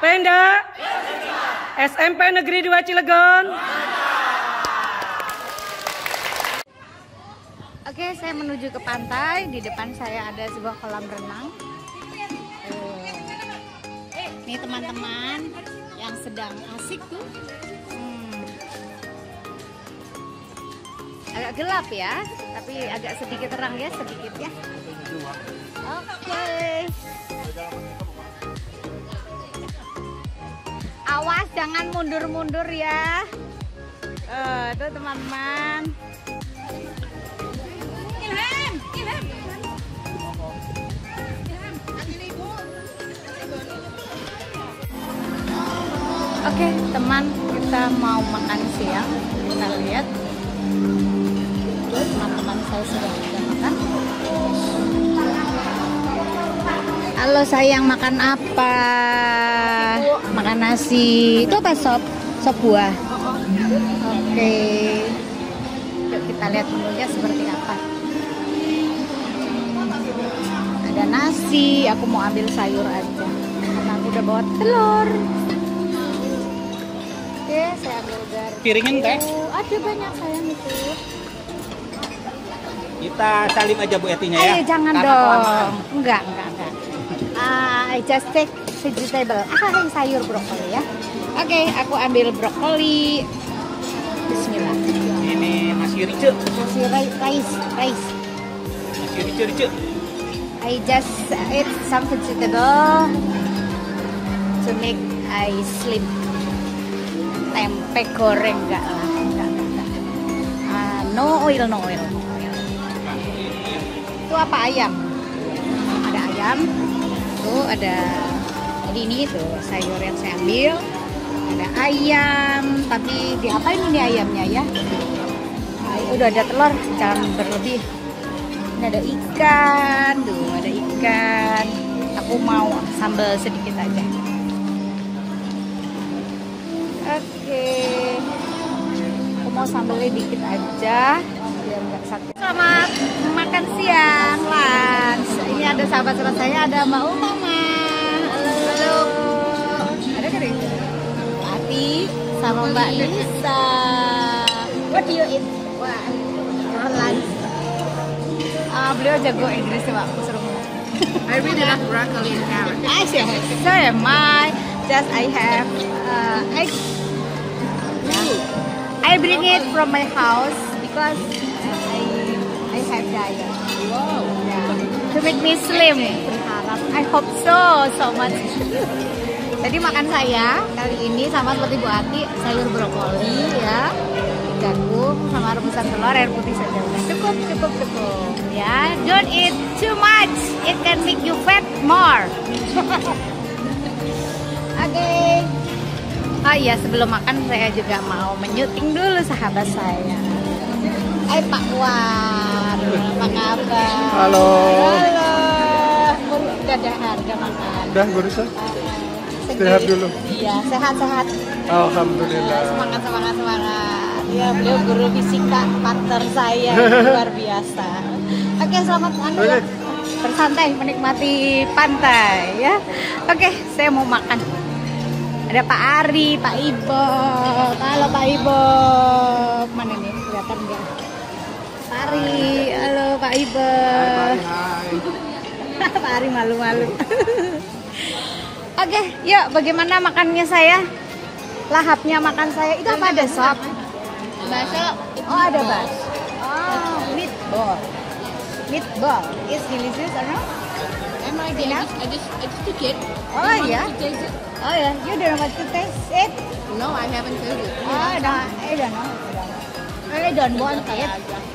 Penda SMP Negeri 2 Cilegon. Oke, saya menuju ke pantai. Di depan saya ada sebuah kolam renang. Ini teman-teman yang sedang asik tuh. Agak gelap ya, tapi agak sedikit terang ya, sedikit ya. Oke. Awas jangan mundur-mundur ya. Tuh teman-teman. Oke, teman, kita mau makan siang. Kita lihat. Teman-teman saya sudah makan. Halo sayang, makan apa? Makan nasi. Itu apa, sop? Sop buah. Oke. Yuk kita lihat menunya seperti apa. Ada nasi. Aku mau ambil sayur aja karena aku udah bawa telur. Oke, saya ambil garpu. Piringin teh? Ada banyak sayang itu. Kita salim aja Bu Etinya ya. Ayo jangan karena dong. kelamaan. Enggak. I just take vegetable. Sayur brokoli ya. Oke, aku ambil brokoli. Bismillah. Ini nasi rice. Nasi rice. Nasi rice. I just eat some vegetable to make I sleep. Tempe goreng enggak lah. No oil. Itu apa, ayam? Ada ayam. Tuh ada. Jadi ini tuh sayur yang saya ambil. Ada ayam. Tapi diapain ini ayamnya ya? Udah ada telur, jangan berlebih. Ini ada ikan. Tuh ada ikan. Aku mau sambal sedikit aja. Oke. Aku mau sambalnya dikit aja biar nggak sakit. Selamat makan siang, lunch. Ini ada sahabat-sahabat saya, ada Mbak Umama. Halo. Ada kan ini? Ati sama Mbak Nisa. What do you eat? Lunch. Beliau jago Inggris ya, Pak. Aku suruh ngomong. I really like broccoli and carrot. So am I. Just I have I bring it from my house because I have diet. Wow. Yeah. To make me slim. Berharap. I hope so much. Jadi makan saya kali ini sama seperti Bu Ati, sayur brokoli ya, jagung sama rebusan telur, air putih saja. Cukup ya. Don't eat too much. It can make you fat more. Oke. Oh iya, sebelum makan saya juga mau menyuting dulu sahabat saya. Pak Wan, apa kabar? Halo. Udah ada harga makan. Udah barusan. Sehat dulu. Iya, sehat. Alhamdulillah. Semangat. Ya, beliau guru fisika partner saya luar biasa. Oke, selamat ya. Bersantai menikmati pantai ya. Oke, saya mau makan. Ada Pak Ari, Pak Ibo. Halo Pak Ibo. Mana nih? Kelihatan enggak? Pak Ari, halo Pak Ibo. Hai. Pak Ari malu-malu. Oke, yuk bagaimana makannya saya? Lahapnya makan saya. Itu apa, ada sop? Bakso. Oh, ada bakso. Oh, meatball. Meatball. It's delicious or no? I'm like, I just took it. Oh yeah. To taste it? Oh yeah. You don't want to taste it? No, I haven't tasted it. Oh no, I don't know. I don't want it.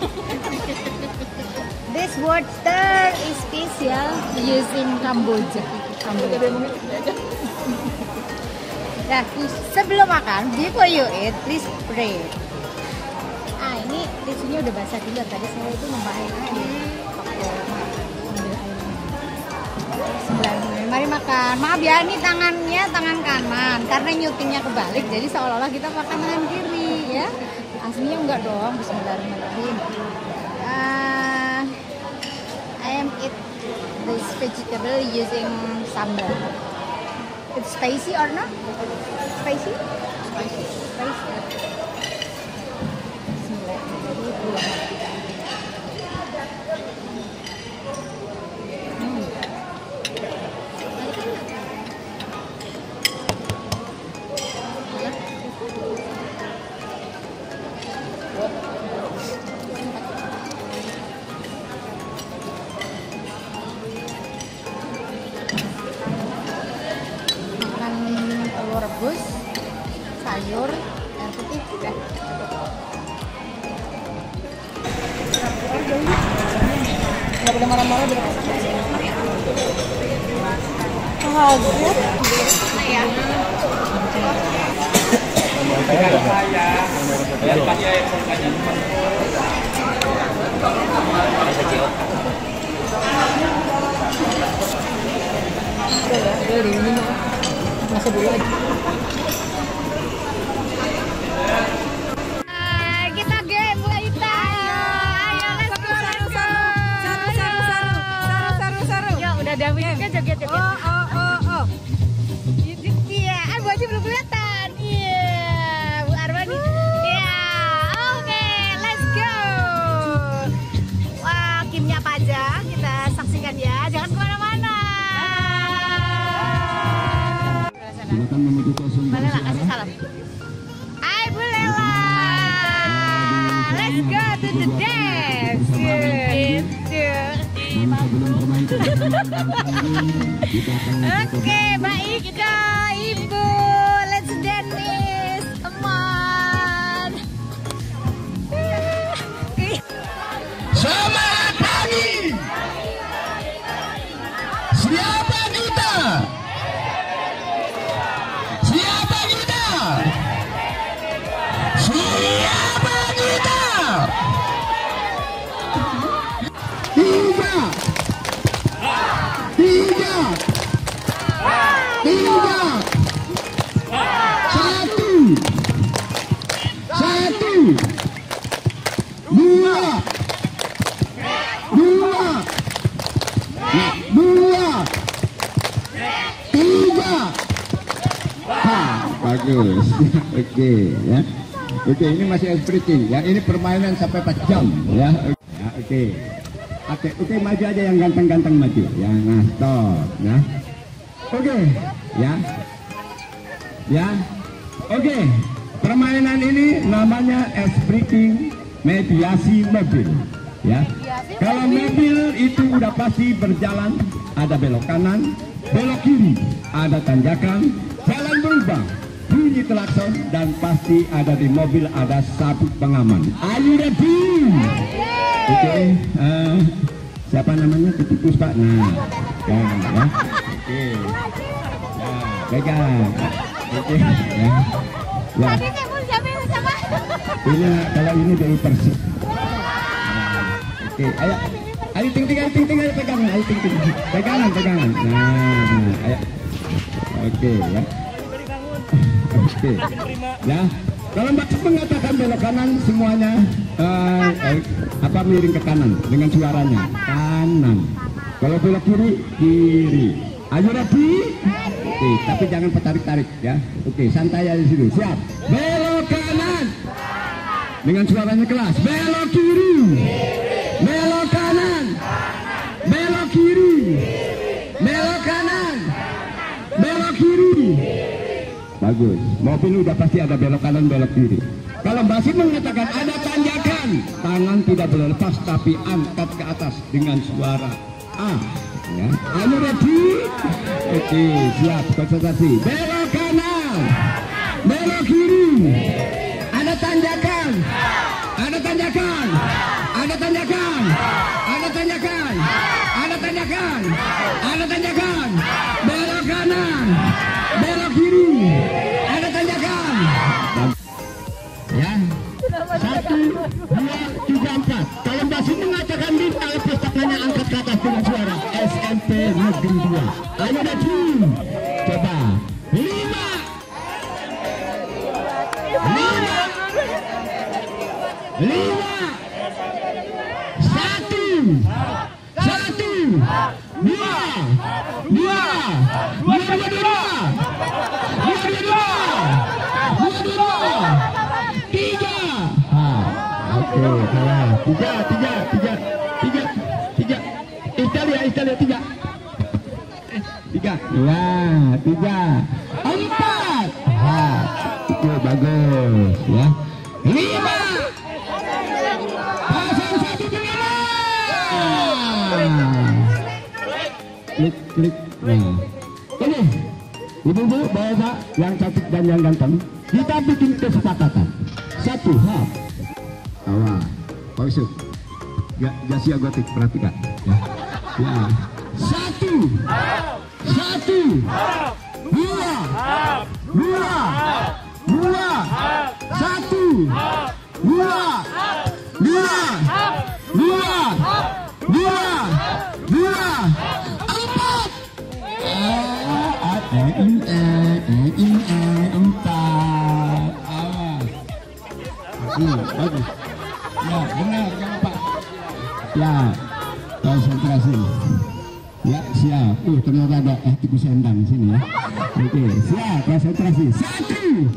This water is special used in Kamboja. Nah, sebelum makan, before you eat, please pray. Ini tisunya udah basah juga. Tadi saya itu membahayakan air. Ambil air. Mari makan. Maaf ya, ini tangannya tangan kanan karena nyutingnya kebalik, jadi seolah-olah kita makan tangan kiri ya. Aslinya enggak dong. Bismillahirrahmanirrahim. I am eat this vegetable using sambal. It's spicy or not? Spicy? Spicy. Spicy. Bismillah. Jadi gula merah. Makan telur rebus, sayur, air putih, udah. Nggak boleh marah-marah biar masuk dulu aja. Kita game Bu Aita. Ayo let's go. Seru. Ya udah ada musiknya joget-joget. Oh. Iya, Bu Aji belum kelihatan. Iya, Bu Arwani. Iya, oke, let's go. Wah, gamenya apa aja? Kita saksikan ya. Jangan kemana-mana. Silakan menuju kosong. Boleh lah, kasih salam. Hai Bu Lela. Let's go to the dance. Oke, baik Kak Ibu. Let's dance. Come on. Selamat pagi. Siapa kita? Siapa kita? Siapa kita? Tiga. Satu. Dua. Tiga. Bagus. Oke ya. Oke, ini masih sprinting ya. Ini permainan sampai 4 jam ya. Oke, maju aja yang ganteng-ganteng maju. Ya, nah, stop ya. Oke, ya. Oke, permainan ini namanya sprinting mediasi mobil ya. Kalau mobil itu udah pasti berjalan, ada belok kanan, belok kiri, ada tanjakan, jalan berubah, bunyi klakson, dan pasti ada di mobil ada sabuk pengaman. Are you ready? Oke, siapa namanya? Tikus Pak. Nah, ya. Oke. Ya, pegang. Oke, ya. Ya. Ini kalau ini dari Persib. Oke, ayo ting ayo pegang, ayo ting. Pegangan. Nah, ayo. Oke, ya. Oke. Ya. Kalau Mbak mengatakan belok kanan semuanya miring ke kanan dengan suaranya kanan. Kalau belok kiri. Ayo ready? Oke, tapi jangan tarik ya. Oke, santai aja di situ. Siap. Belok kanan. Dengan suaranya kelas. Belok kiri. Belok kanan. Belok kiri. Belok kanan. Belok kiri. Bagus. Mobil udah pasti ada belok kanan, belok kiri. Kalau masih mengatakan ada tanjakan, tangan tidak boleh lepas tapi angkat ke atas dengan suara A. Ya. Are you ready? Oke, siap. Konsentrasi. Belok kanan. Belok kiri. Ada tanjakan. Ada tanjakan. Ada tanjakan. Ada tanjakan. Ada tanjakan. Ada tanjakan. Belok kanan. Belok kiri. Ada tanjakan. Ya. 1, 2, 3, 4. Kalau masih mengatakan bintang, pustakanya angkat ke atas dengan suara SMP Negeri 2. Ayo ready. Coba. 5. 1, 2, 2, 2, 2, 2, 2. Ya, 3, 4. Oke, bagus ya. 5. Pasang 1 klik. Nah, ini ibu-ibu, bapak yang cantik dan yang ganteng, kita bikin kesepakatan 1 hap. Awas, Pak Yusuf, Jasia Gotik, perhatikan ya. 1, 2, 4. Awas. Bagus. Ya, benar, jangan Pak. Ya, konsentrasi. Ya, siap. Ternyata ada tikus endang di sini ya. Oke, siap, konsentrasi. 1,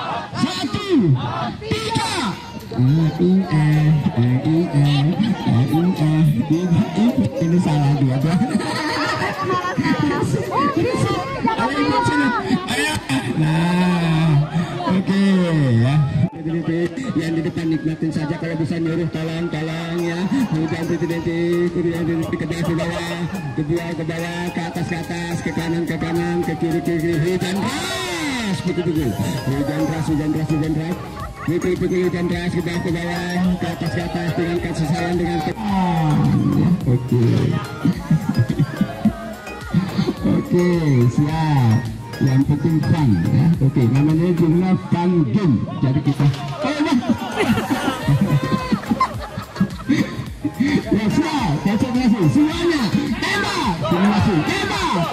3. Ini salah dia. Nah, oke ya. Yang di depan nikmatin saja, kalau bisa nyuruh tolong ya. Kemudian titik-titik ke bawah, ke bawah, ke atas, ke kanan, ke kiri, hujan deras, begitu. Hujan deras. Pikul hujan deras, ke bawah, ke atas, dengan kasih sayang, dengan oke. Oke, siap. Yang penting fun ya. Oke, namanya jumlah fun game. Jadi kita ya, siap, konsentrasi semuanya. Tembak. Terima kasih. Tembak.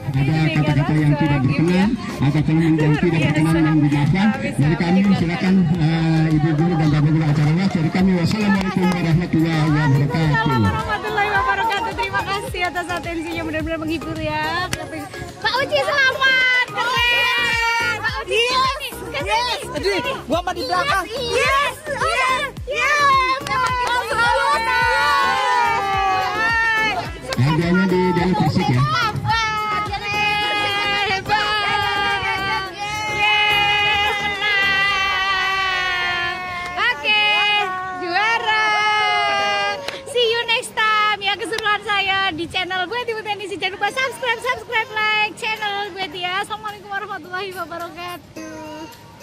ada kata-kata yang tidak berkenan atau kalimat yang tidak berkenan yang dimaafkan dari kami. Silakan ibu guru dan bapak guru acara luas dari kami. Wassalamualaikum warahmatullahi wabarakatuh. Warahmatullahi wabarakatuh. Terima kasih atas atensinya, benar-benar menghibur ya. Pak Uci selamat, keren. Pak Uci kesini. Gua mah di belakang. Yes. Hadiahnya di dalam Persik ya. Di channel gue Ibu Tenisi, jangan lupa subscribe, like channel gue ya. Assalamualaikum warahmatullahi wabarakatuh.